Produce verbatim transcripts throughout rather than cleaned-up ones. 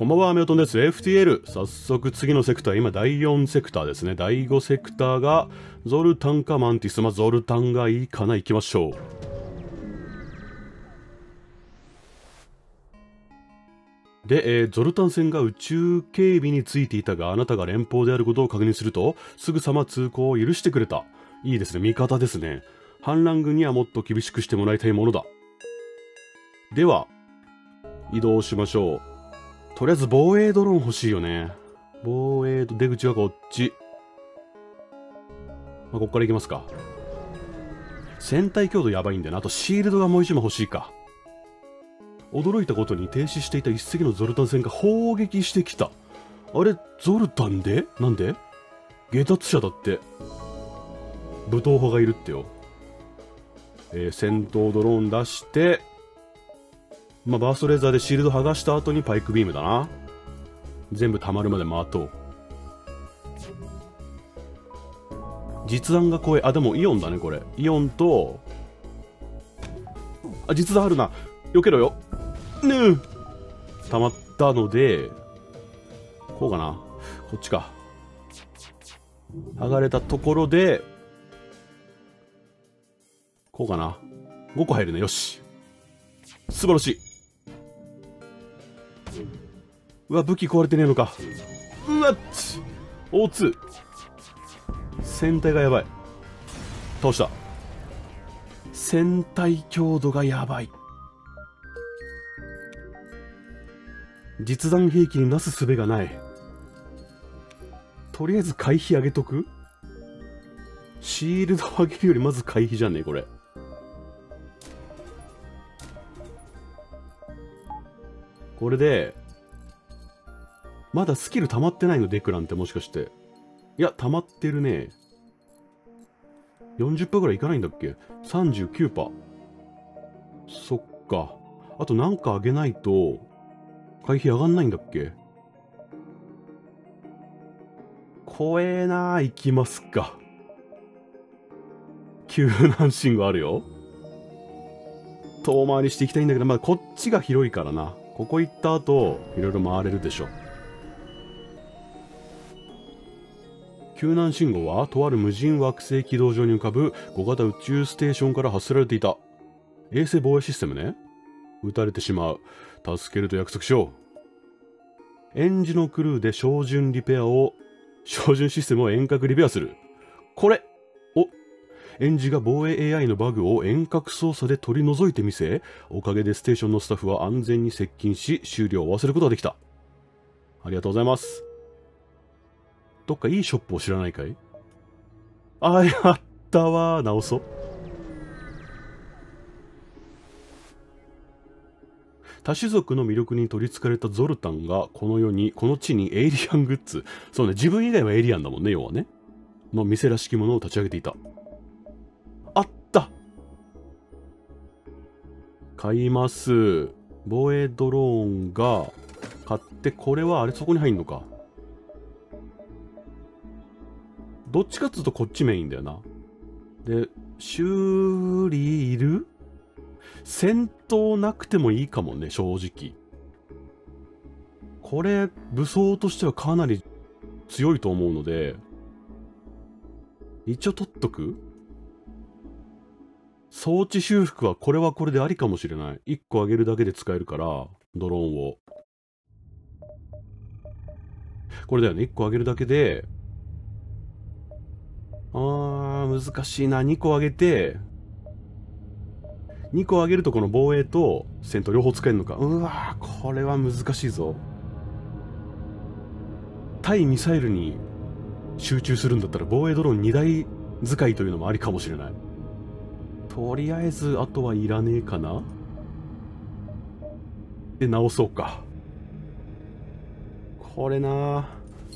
こんばんは、メオトンです。エフティーエル。早速次のセクター、今だいよんセクターですね。だいごセクターがゾルタンかマンティス。まあ、ゾルタンがいいかな。行きましょう。で、えー、ゾルタン船が宇宙警備についていたが、あなたが連邦であることを確認すると、すぐさま通行を許してくれた。いいですね。味方ですね。反乱軍にはもっと厳しくしてもらいたいものだ。では、移動しましょう。とりあえず防衛ドローン欲しいよね。防衛と出口はこっち。まあ、こっから行きますか。船体強度やばいんだよな。あとシールドがもう一枚欲しいか。驚いたことに停止していた一隻のゾルタン船が砲撃してきた。あれ、ゾルタンでなんで下達者だって。武闘派がいるってよ。えー、戦闘ドローン出して、まあ、バーストレーザーでシールド剥がした後にパイクビームだな。全部溜まるまで待とう。実弾が怖い。あ、でもイオンだね、これ。イオンと、あ、実弾あるな。避けろよ。ぬう溜まったので、こうかな。こっちか。剥がれたところで、こうかな。ごこ入るね。よし。素晴らしい。うわ、武器壊れてねえのか。うわっ オーツー。船体がやばい。倒した。船体強度がやばい。実弾兵器になすすべがない。とりあえず回避上げとく。シールド上げるよりまず回避じゃねえこれ。これでまだスキル溜まってないのデクランってもしかして。いや溜まってるね。 よんじゅっパーセント ぐらいいかないんだっけ。 さんじゅうきゅうパーセント。 そっか。あとなんか上げないと回避上がんないんだっけ。怖えなー。行きますか。救難信号あるよ。遠回りしていきたいんだけど、まあこっちが広いからな。ここ行った後いろいろ回れるでしょ。救難信号はとある無人惑星軌道上に浮かぶ小型宇宙ステーションから発せられていた。衛星防衛システムね。撃たれてしまう。助けると約束しよう。園児のクルーで照準リペアを照準システムを遠隔リペアする。これお園児が防衛 エーアイ のバグを遠隔操作で取り除いてみせ、おかげでステーションのスタッフは安全に接近し終了を忘れることができた。ありがとうございます。どっかいいショップを知らないかい。あ、やったわ。直そう。多種族の魅力に取りつかれたゾルタンがこの世にこの地にエイリアングッズ、そうね、自分以外はエイリアンだもんね、要はね、の店らしきものを立ち上げていた。あった。買います。防衛ドローンが買って、これはあれそこに入んのか。どっちかっつうとこっちメインだよな。で、修理いる？戦闘なくてもいいかもね、正直。これ、武装としてはかなり強いと思うので、一応取っとく？装置修復はこれはこれでありかもしれない。いっこ上げるだけで使えるから、ドローンを。これだよね、いっこ上げるだけで、あー、難しいな。にこ上げて、にこ上げるとこの防衛と戦闘両方使えるのか。うわー、これは難しいぞ。対ミサイルに集中するんだったら防衛ドローンにだい使いというのもありかもしれない。とりあえずあとはいらねえかな。で直そうか。これな、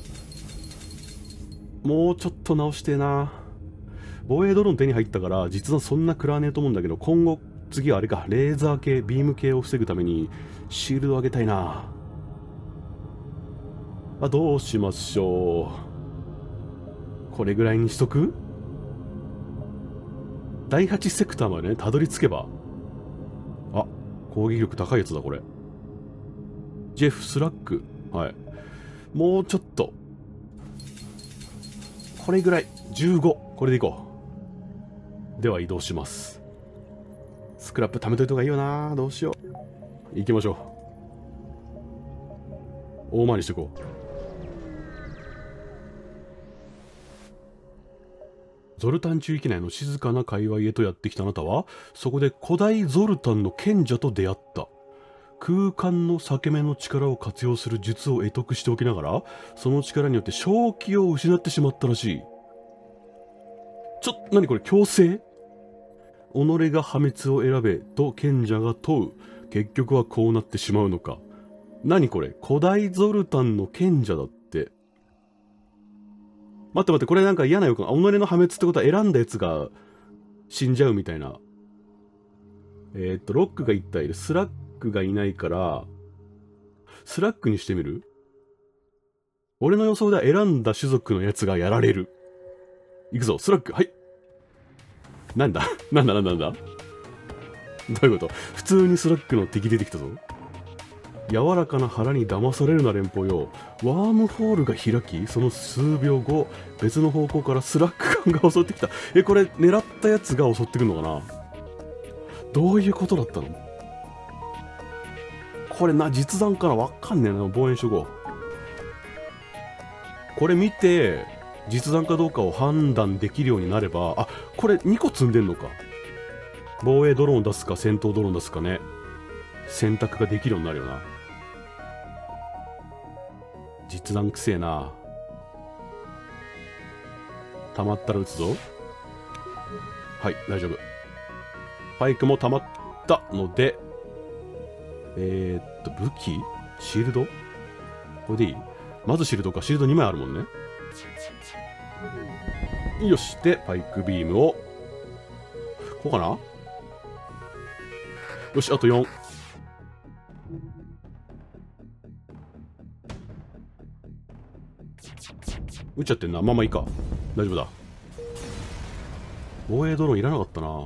もうちょっと直してえな。防衛ドローン手に入ったから実はそんな食らわねえと思うんだけど、今後次はあれか、レーザー系ビーム系を防ぐためにシールドを上げたいな。あ、どうしましょう。これぐらいにしとく？だいはちセクターまでね、たどり着けば。あ、攻撃力高いやつだこれ。ジェフ・スラック。 はい。もうちょっと。これぐらい。じゅうご。これでいこう。では移動します。スクラップ貯めといた方がいいよな。どうしよう。行きましょう。大回りしていこう。ゾルタン中域内の静かな界隈へとやってきたあなたは、そこで古代ゾルタンの賢者と出会った。空間の裂け目の力を活用する術を得得しておきながら、その力によって正気を失ってしまったらしい。ちょ、なにこれ、強制？己が破滅を選べと賢者が問う。結局はこうなってしまうのか。なにこれ、古代ゾルタンの賢者だって。待って待って、これなんか嫌な予感。己の破滅ってことは選んだやつが死んじゃうみたいな。えー、っと、ロックがいったいる。スラックがいないから、スラックにしてみる？俺の予想では選んだ種族のやつがやられる。いくぞ、スラック、はい。なんだなんだなんだなんだどういうこと？普通にスラックの敵出てきたぞ。柔らかな腹に騙されるな連邦よ。ワームホールが開き、その数秒後、別の方向からスラック感が襲ってきた。え、これ狙ったやつが襲ってくるのかな？どういうことだったの？これな、実弾かな？わかんねえな。防衛しとこう。これ見て、実弾かどうかを判断できるようになれば、あ、これにこ積んでんのか。防衛ドローン出すか戦闘ドローン出すかね。選択ができるようになるよな。実弾くせえな。溜まったら撃つぞ。はい、大丈夫。パイクも溜まったので、えー、っと、武器？シールド？これでいい？まずシールドか。シールドにまいあるもんね。よし。で、パイクビームを。こうかな？よし、あとよん。撃っちゃってんな。まあまあいいか。大丈夫だ。防衛ドローンいらなかったな。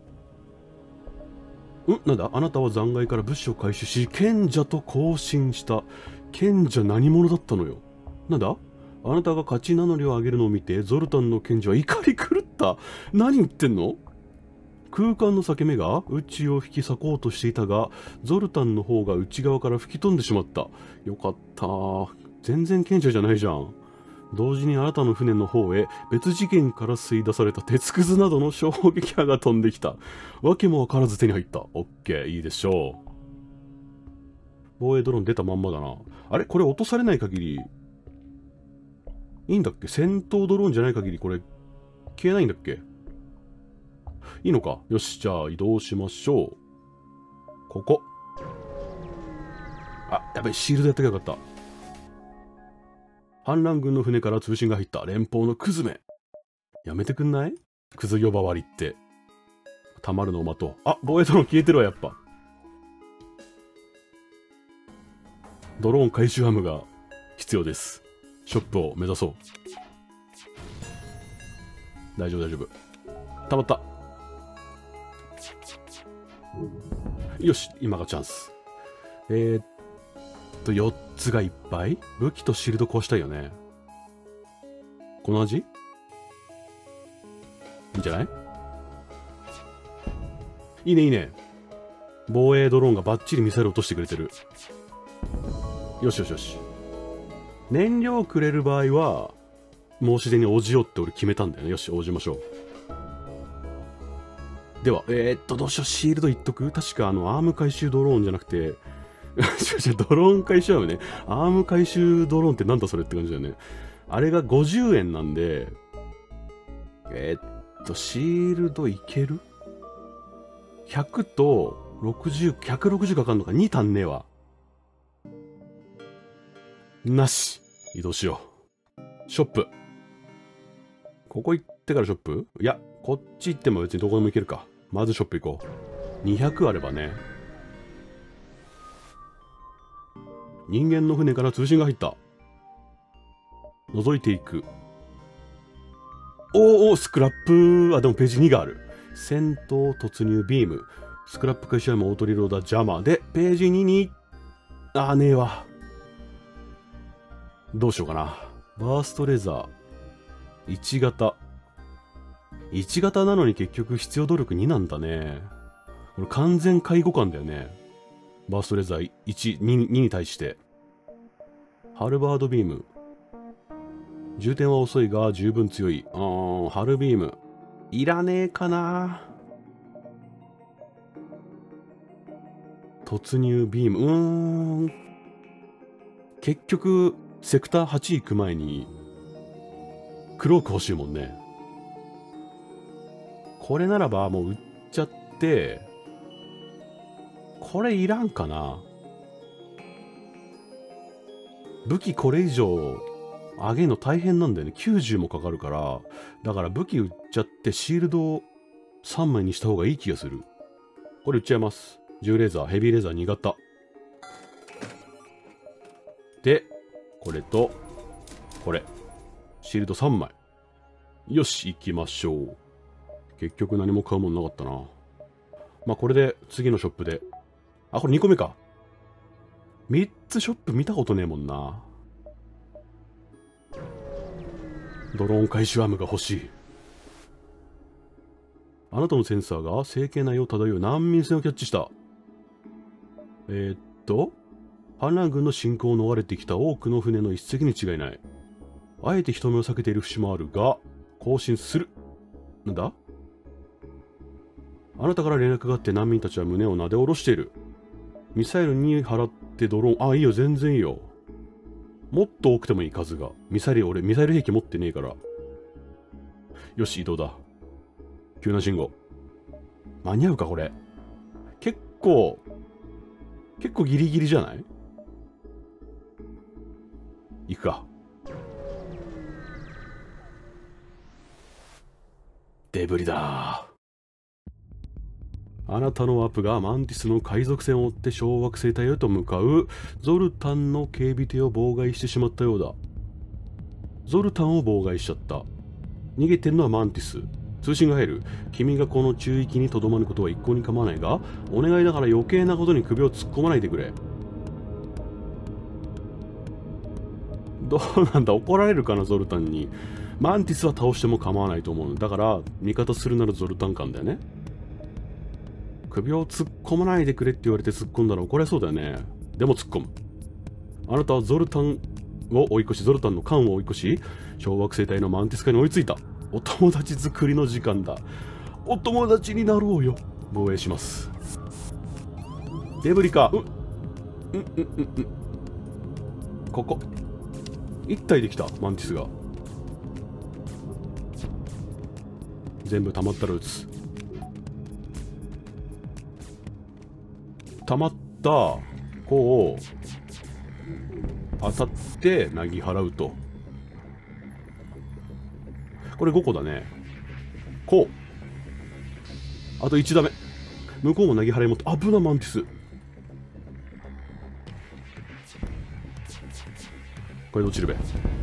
ん？なんだ？あなたは残骸から物資を回収し、賢者と交信した。賢者何者だったのよ。なんだ？あなたが勝ち名乗りを上げるのを見て、ゾルタンの賢者は怒り狂った。何言ってんの？空間の裂け目が宇宙を引き裂こうとしていたが、ゾルタンの方が内側から吹き飛んでしまった。よかった。全然賢者じゃないじゃん。同時にあなたの船の方へ別次元から吸い出された鉄くずなどの衝撃波が飛んできた。わけもわからず手に入った。オッケー、いいでしょう。防衛ドローン出たまんまだな。あれこれ落とされない限り、いいんだっけ？戦闘ドローンじゃない限りこれ、消えないんだっけ？いいのか？よし、じゃあ移動しましょう。ここ。あ、やばい、シールドやってかよかった。反乱軍の船から通信が入った。連邦のクズめ。やめてくんない？クズ呼ばわりって。たまるのを待とう。あ、防衛ドローン消えてるわ、やっぱ。ドローン回収ハムが必要です。ショップを目指そう。大丈夫、大丈夫。たまった。よし、今がチャンス。えー、っと、よっつがいっぱい？武器とシールド壊したいよね。この味？いいんじゃない？いいね、いいね。防衛ドローンがバッチリミサイル落としてくれてる。よしよしよし。燃料くれる場合は、申し出に応じようって俺決めたんだよね。よし、応じましょう。では、えー、っと、どうしよう、シールド言っとく？確かあの、アーム回収ドローンじゃなくて、違う違う、ドローン回収アームね。アーム回収ドローンってなんだそれって感じだよね。あれがごじゅうえんなんで、えー、っと、シールドいける？ ひゃく とろくじゅう、ひゃくろくじゅうかかんのか？ に 足んねえわ。なし。移動しよう。ショップ。ここ行ってからショップ？いや、こっち行っても別にどこでも行けるか。まずショップ行こう。にひゃくあればね。人間の船から通信が入った。覗いていく。おーおー、スクラップ。あ、でもページにがある。戦闘突入ビーム。スクラップ回収アームオートリローダー邪魔で、ページにに。あーねえわ。 どうしようかな。バーストレザー。いち型。いち型なのに結局必要努力になんだね。これ完全介護官だよね。バーストレザーいち、に, にに対して。ハルバードビーム。充填は遅いが十分強い。あー、ハルビーム。いらねえかな。突入ビーム。うーん。結局、セクターはち行く前に、クローク欲しいもんね。これならばもう売っちゃって、これいらんかな。武器これ以上上げるの大変なんだよね。きゅうじゅうもかかるから。だから武器売っちゃってシールドをさんまいにした方がいい気がする。これ売っちゃいます。重レーザー、ヘビーレーザーに型。で、これと、これ。シールドさんまい。よし、行きましょう。結局何も買うもんなかったな。まあこれで次のショップで。あ、これにこめか。みっつショップ見たことねえもんな。ドローン回収アームが欲しい。あなたのセンサーが政権内を漂う難民船をキャッチした。えー、っと、反乱軍の侵攻を逃れてきた多くの船の一隻に違いない。あえて人目を避けている節もあるが、更新する。なんだ？あなたから連絡があって難民たちは胸をなで下ろしている。ミサイルに払ってドローン、あ、いいよ、全然いいよ。もっと多くてもいい数が。ミサイル、俺、ミサイル兵器持ってねえから。よし、移動だ。救難信号。間に合うか、これ。結構、結構ギリギリじゃない？行くか。デブリだ。あなたのワープがマンティスの海賊船を追って小惑星帯へと向かうゾルタンの警備艇を妨害してしまったようだ。ゾルタンを妨害しちゃった。逃げてるのはマンティス。通信が入る。君がこの中域にとどまることは一向に構わないが、お願いだから余計なことに首を突っ込まないでくれ。どうなんだ、怒られるかな、ゾルタンに。マンティスは倒しても構わないと思う。だから味方するならゾルタン艦だよね。首を突っ込まないでくれって言われて突っ込んだら怒られそうだよね。でも突っ込む。あなたはゾルタンを追い越し、ゾルタンの艦を追い越し、小惑星帯のマンティス艦に追いついた。お友達作りの時間だ。お友達になろうよ。防衛します。デブリか。う、うんうんうんうん。ここ。一体できた、マンティスが。全部溜まったら撃つ。溜まったこう当たってなぎ払うと。これごこだね。こうあといち打目。向こうもなぎ払い持って。危な、マンティス。これで落ちるべ。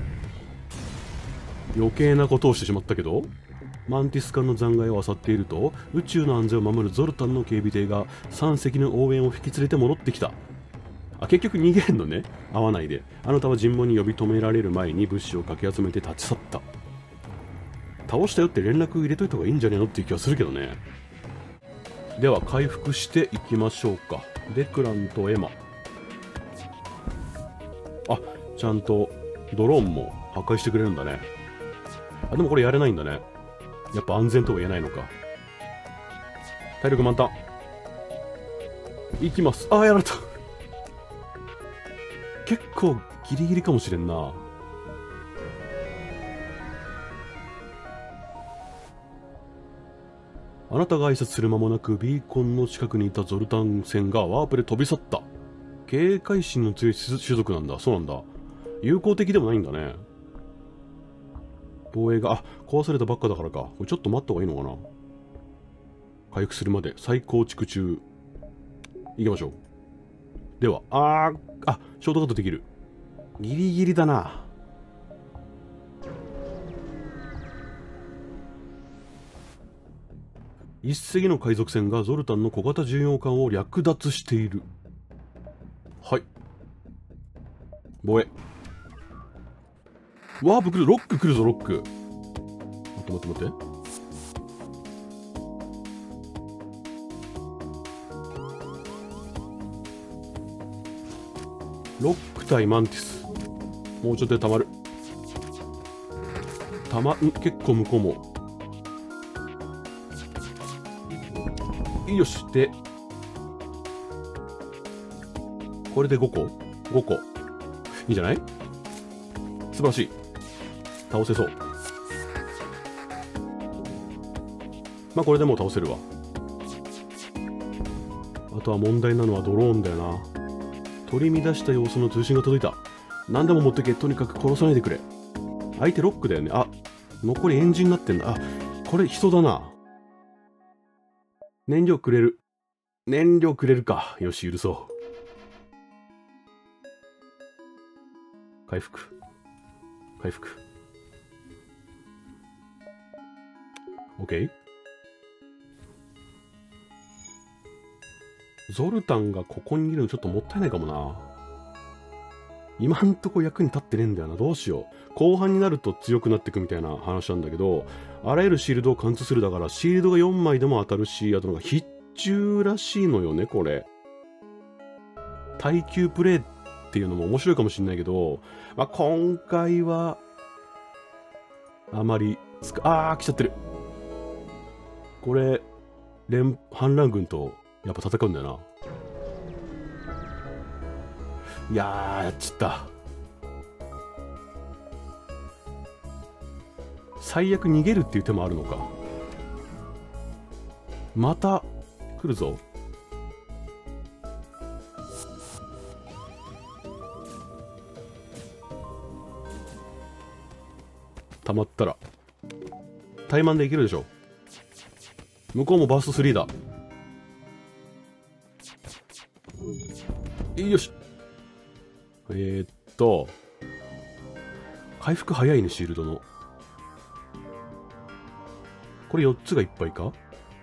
余計なことをしてしまったけど、マンティス艦の残骸を漁っていると、宇宙の安全を守るゾルタンの警備艇がさん隻の応援を引き連れて戻ってきた。あ、結局逃げんのね。会わないで。あなたは尋問に呼び止められる前に物資をかき集めて立ち去った。倒したよって連絡入れといた方がいいんじゃねえのっていう気はするけどね。では回復していきましょうか。デクランとエマ。あ、ちゃんとドローンも破壊してくれるんだね。あ、でもこれやれないんだね。やっぱ安全とは言えないのか。体力満タン。いきます。ああ、やられた。結構ギリギリかもしれんな。あなたが挨拶する間もなくビーコンの近くにいたゾルタン船がワープで飛び去った。警戒心の強い種族なんだ。そうなんだ。友好的でもないんだね。防衛が、あ、壊されたばっかだからか。これちょっと待った方がいいのかな。回復するまで再構築中。行きましょう。では、あー、あ、ショートカットできる。ギリギリだな。一隻の海賊船がゾルタンの小型巡洋艦を略奪している。はい。防衛。 ワープ来る、ロック来るぞ、ロック。待って待って待って。ロック対マンティス。もうちょっとで溜まる。たま、ん結構向こうも。よし。で、これでごこ ?ご 個。いいんじゃない？素晴らしい。倒せそう。まあこれでもう倒せるわ。あとは問題なのはドローンだよな。取り乱した様子の通信が届いた。何でも持ってけ。とにかく殺さないでくれ。相手ロックだよね。あ、残りエンジンになってんだ。あ、これ人だな。燃料くれる。燃料くれるか。よし、許そう。回復。回復。OK？ ゾルタンがここにいるのちょっともったいないかもな。今んとこ役に立ってねえんだよな。どうしよう。後半になると強くなってくみたいな話なんだけど、あらゆるシールドを貫通するだから、シールドがよんまいでも当たるし、あとなんか必中らしいのよね、これ。耐久プレイっていうのも面白いかもしれないけど、まあ、今回は、あまりつか、あー、来ちゃってる。これ、連、反乱軍とやっぱ戦うんだよな。いやー、やっちった。最悪逃げるっていう手もあるのか。また来るぞ。溜まったら怠慢でいけるでしょ。向こうもバーストスリーだ。よし。えー、っと回復早いね、シールドの。これよっつがいっぱいか。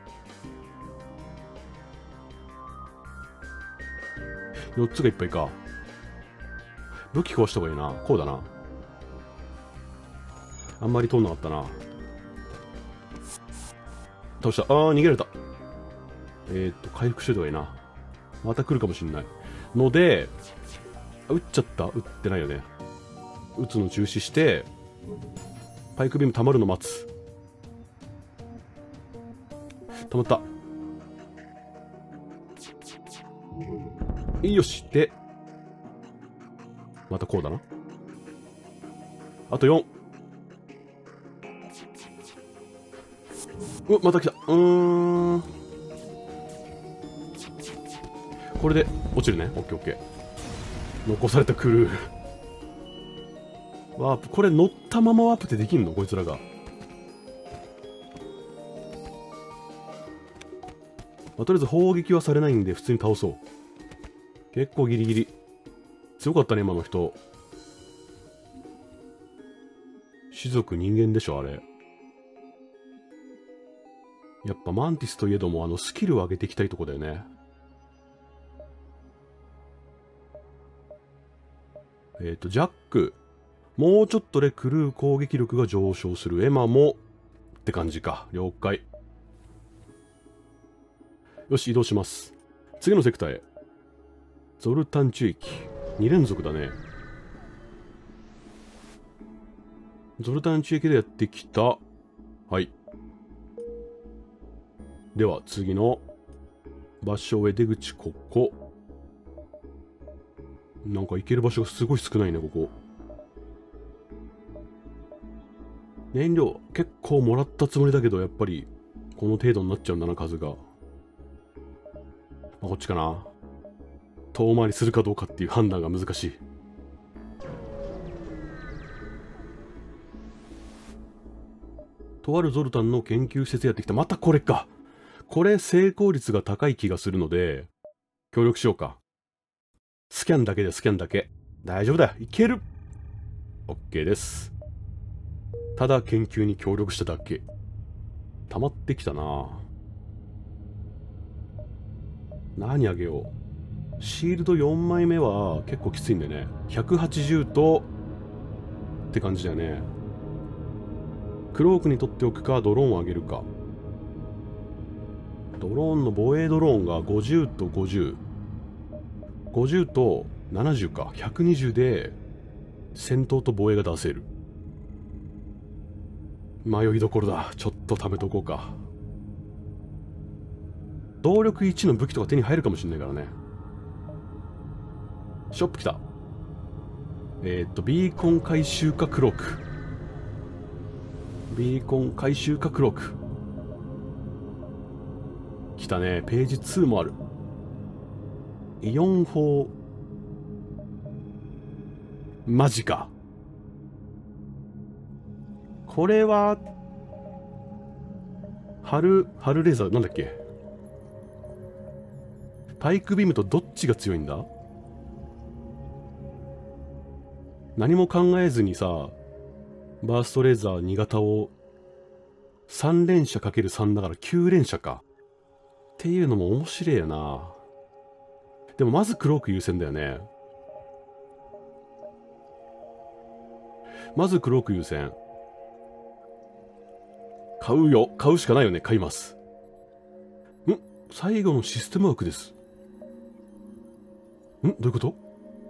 よっつがいっぱいか。武器壊した方がいいな。こうだな。あんまり通んなかったな。倒した。あー、逃げられた。えー、っと回復しといた方がいいな。また来るかもしんないので、撃っちゃった。撃ってないよね。撃つの中止してパイクビーム溜まるの待つ。溜まった。よし。でまたこうだな。あとよん。うわ、また来た。うーん、これで落ちるね。オッケーオッケー。残されたクルー。ワープ、これ乗ったままワープってできんの、こいつらが。まあ、とりあえず砲撃はされないんで普通に倒そう。結構ギリギリ強かったね、今の人。種族人間でしょ、あれ。やっぱマンティスといえども、あのスキルを上げていきたいとこだよね。えっと、ジャック。もうちょっとでクルー攻撃力が上昇する。エマもって感じか。了解。よし、移動します。次のセクターへ。ゾルタン地域。に連続だね。ゾルタン地域でやってきた。はい。では、次の場所へ出口、ここ。なんか行ける場所がすごい少ないね、ここ。燃料結構もらったつもりだけど、やっぱりこの程度になっちゃうんだな、数が。まあ、こっちかな。遠回りするかどうかっていう判断が難しい。とあるゾルタンの研究施設やってきた。またこれか。これ成功率が高い気がするので協力しようか。スキャンだけで、スキャンだけ。大丈夫だ。いける。 OK です。ただ研究に協力しただけ。溜まってきたな。何あげよう。シールドよんまいめは結構きついんでね。ひゃくはちじゅうとって感じだよね。クロークに取っておくか、ドローンを上げるか。ドローンの防衛ドローンがごじゅうとごじゅう。ごじゅうとななじゅうか。ひゃくにじゅうで戦闘と防衛が出せる。迷いどころだ。ちょっと貯めとこうか。動力いちの武器とか手に入るかもしれないからね。ショップ来た。えー、っと、ビーコン回収かクローク。ビーコン回収かクローク。来たね。ページツーもある。イオン砲。マジか。これは、春、春レーザーなんだっけ。パイクビームとどっちが強いんだ。何も考えずにさ、バーストレーザーに型をさん連射 ×さん だからきゅう連射か。っていうのも面白いよな。でもまずクローク優先だよね。まずクローク優先。買うよ。買うしかないよね。買います。ん？最後のシステムワークです。ん？どういうこと？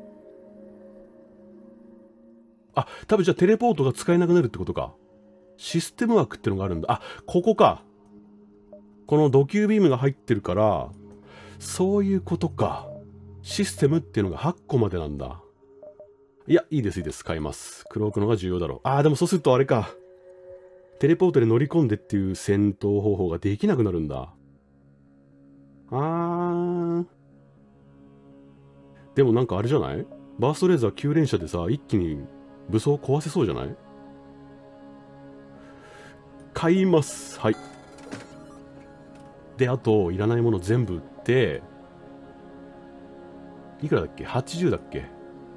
あ、多分じゃあテレポートが使えなくなるってことか。システムワークってのがあるんだ。あ、ここか。このドキュービームが入ってるから、そういうことか。システムっていうのがはっこまでなんだ。いや、いいです、いいです。買います。クロークのが重要だろう。あー、でもそうするとあれか。テレポートで乗り込んでっていう戦闘方法ができなくなるんだ。あー。でもなんかあれじゃない？バーストレーザーきゅう連射でさ、一気に武装壊せそうじゃない？買います。はい。で、あと、いらないもの全部売って、いくらだっけ？ はちじゅう だっけ？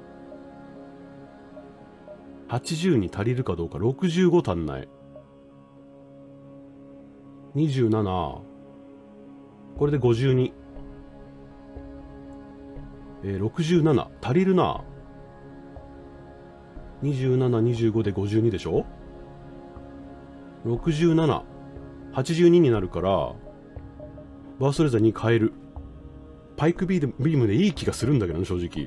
はちじゅう に足りるかどうか。ろくじゅうご足んない。にじゅうなな。これでごじゅうに。えー、ろくじゅうなな。足りるな。にじゅうなな、にじゅうごでごじゅうにでしょ？ ろくじゅうなな。はちじゅうにになるから、バーストレーザーに変える。パイクビームでいい気がするんだけどね、正直。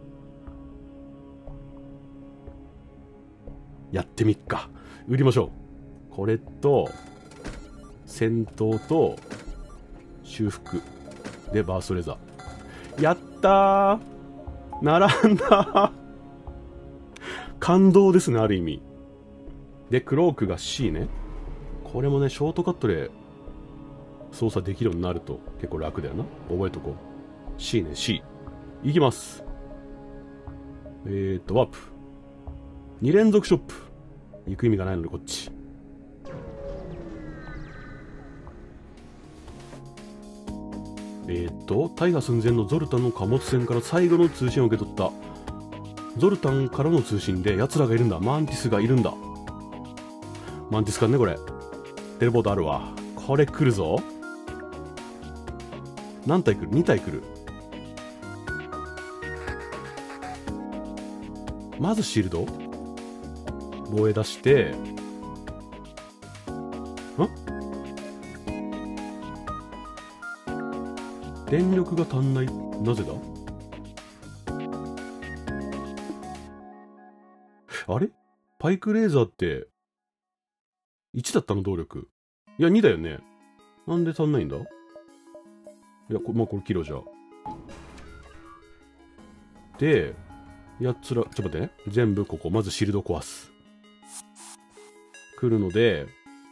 やってみっか。売りましょう。これと、戦闘と、修復。で、バーストレーザー。やったー！並んだー感動ですね、ある意味。で、クロークが C ね。これもね、ショートカットで操作できるようになると結構楽だよな。覚えとこう。C ね、C。いきます。えーと、ワープ。に連続ショップ。行く意味がないのでこっち。えーと、大河寸前のゾルタンの貨物船から最後の通信を受け取った。ゾルタンからの通信で奴らがいるんだ。マンティスがいるんだ。マンティスかね、これ。テレポートあるわ。これ来るぞ。何体来る？ に 体来る。まずシールド防衛出して、ん？電力が足んない。なぜだ？あれ？パイクレーザーっていちだったの動力。いやにだよね。なんで足んないんだ？いや、こまあこれキロじゃ。で、やつら、ちょっと待ってね。全部ここ、まずシールド壊す。来るので、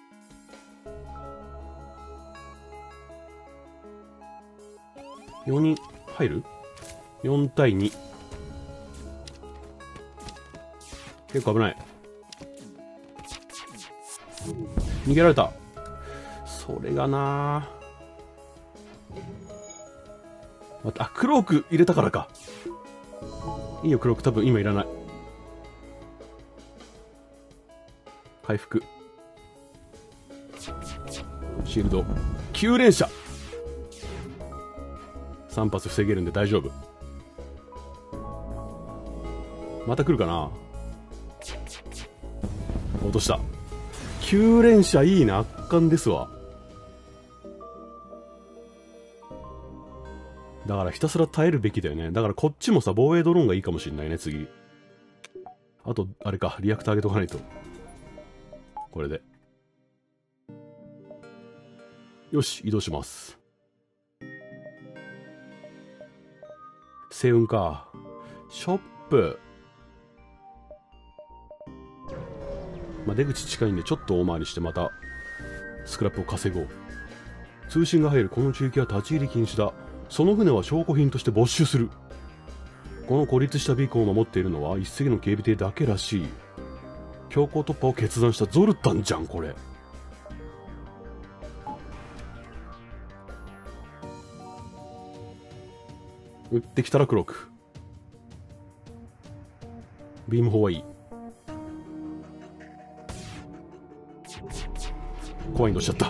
よにん入る？ よん 対に。結構危ない。逃げられた。それがなぁ。待って、あ、クローク入れたからか。いいよ、クローク多分今いらない。回復。シールド。きゅう連射さん発防げるんで大丈夫。また来るかな。 落とした。きゅう連射いいな、圧巻ですわ。だからひたすら耐えるべきだよね。だからこっちもさ、防衛ドローンがいいかもしんないね、次。あと、あれか、リアクター上げとかないと。これで。よし、移動します。星雲か。ショップ。まあ、出口近いんでちょっと大回りしてまたスクラップを稼ごう。通信が入るこの地域は立ち入り禁止だ。その船は証拠品として没収する。この孤立したビーコンを守っているのは一隻の警備艇だけらしい。強行突破を決断したゾルタンじゃんこれ。撃ってきたらクローク。ビーム砲はいい。怖いのしちゃった。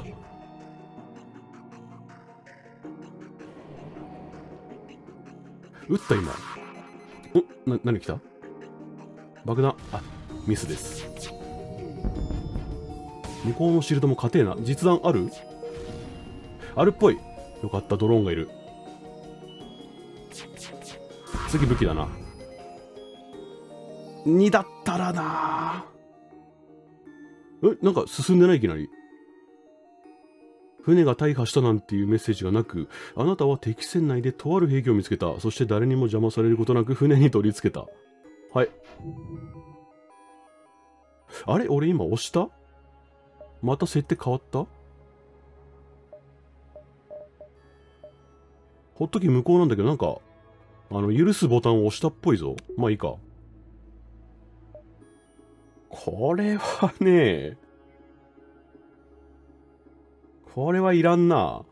撃った今。んな、何来た？爆弾。あ、ミスです。向こうのシールドも硬えな。実弾ある？あるっぽい。よかった、ドローンがいる。次武器だな。にだったらな。え、なんか進んでないいきなり。船が大破したなんていうメッセージがなく、あなたは敵船内でとある兵器を見つけた。そして誰にも邪魔されることなく船に取り付けた。はい。あれ俺今押した？また設定変わった？ほっとき無効なんだけど、なんか、あの、許すボタンを押したっぽいぞ。まあいいか。これはね、これはいらんな。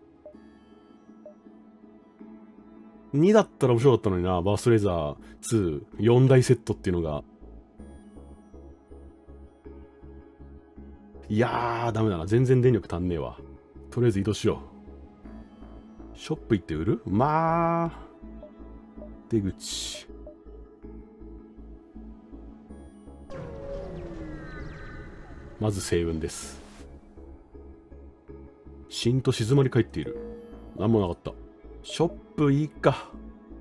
にだったら面白かったのにな。バーストレーザーツー、よんだいセットっていうのが。いやー、ダメだな。全然電力足んねえわ。とりあえず移動しよう。ショップ行って売る？まあ、出口。まず星雲です。しんと静まり返っている。なんもなかった。ショップいいか。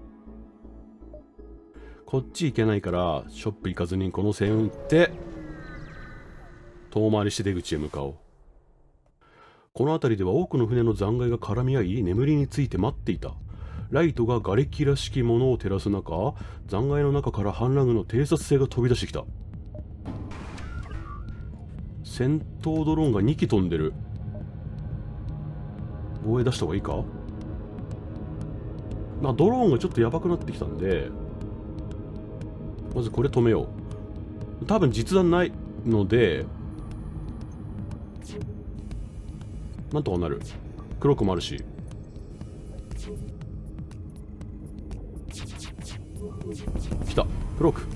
こっち行けないから、ショップ行かずにこの星雲行って、遠回りして出口へ向かおう。この辺りでは多くの船の残骸が絡み合い、眠りについて待っていた。ライトが瓦礫らしきものを照らす中、残骸の中から反乱軍の偵察艇が飛び出してきた。戦闘ドローンがにき飛んでる。防衛出した方がいいか？まあ、ドローンがちょっとやばくなってきたんで、まずこれ止めよう。多分実弾ないので、なんとかなる。黒くもあるし。来た。黒く。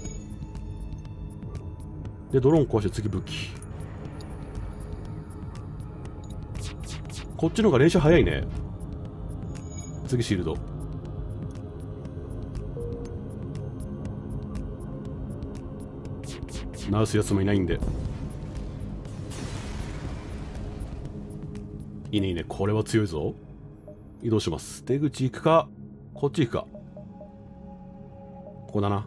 で、ドローン壊して次武器。こっちの方が連射早いね。次シールド。直すやつもいないんで。いいねいいね。これは強いぞ。移動します。出口行くか、こっち行くか。ここだな。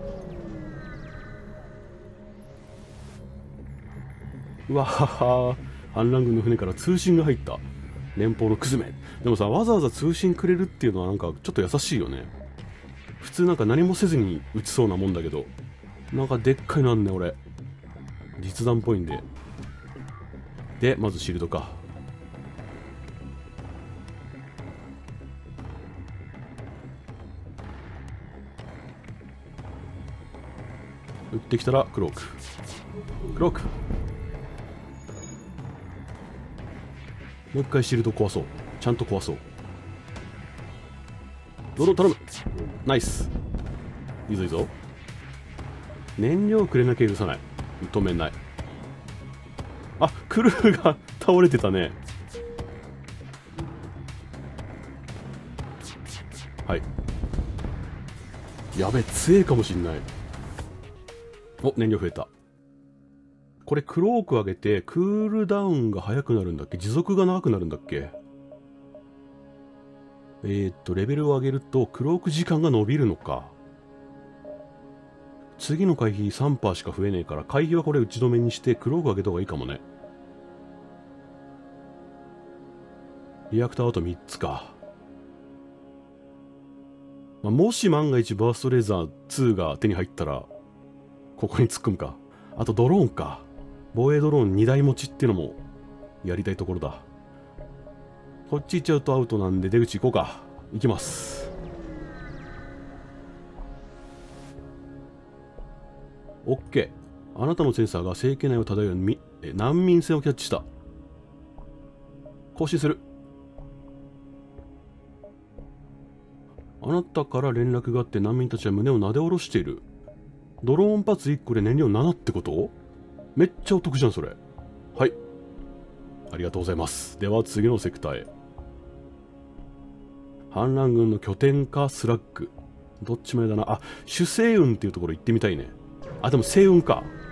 うわはは。反乱軍の船から通信が入った。連邦のクズめ。でもさ、わざわざ通信くれるっていうのはなんかちょっと優しいよね。普通なんか何もせずに撃ちそうなもんだけど、なんかでっかいのあんね俺。実弾っぽいんで。で、まずシールドか。撃ってきたらクローク。クローク。もう一回シールド壊そう。ちゃんと壊そう。ドローン頼む。ナイス。いいぞいいぞ。燃料くれなきゃ許さない。止めない。あ、クルーが倒れてたね。はい。やべ、強えかもしんない。お、燃料増えた。 これクローク上げてクールダウンが早くなるんだっけ？持続が長くなるんだっけ？えー、っと、レベルを上げるとクローク時間が伸びるのか。次の回避 さんパーセント しか増えねえから、回避はこれ打ち止めにしてクローク上げた方がいいかもね。リアクターあとみっつか。まあ、もし万が一バーストレーザーツーが手に入ったら、ここに突っ込むか。あとドローンか。防衛ドローンにだい持ちっていうのもやりたいところだ。こっち行っちゃうとアウトなんで出口行こうか。行きます。オッケー。あなたのセンサーが政権内を漂うみえ難民船をキャッチした。更新する。あなたから連絡があって難民たちは胸をなで下ろしている。ドローンパーツいっこで燃料ななってこと？めっちゃお得じゃんそれ。はい、ありがとうございます。では次のセクターへ。反乱軍の拠点かスラッグ、どっちもやだな。あ、主星雲っていうところ行ってみたいね。あ、でも星雲か。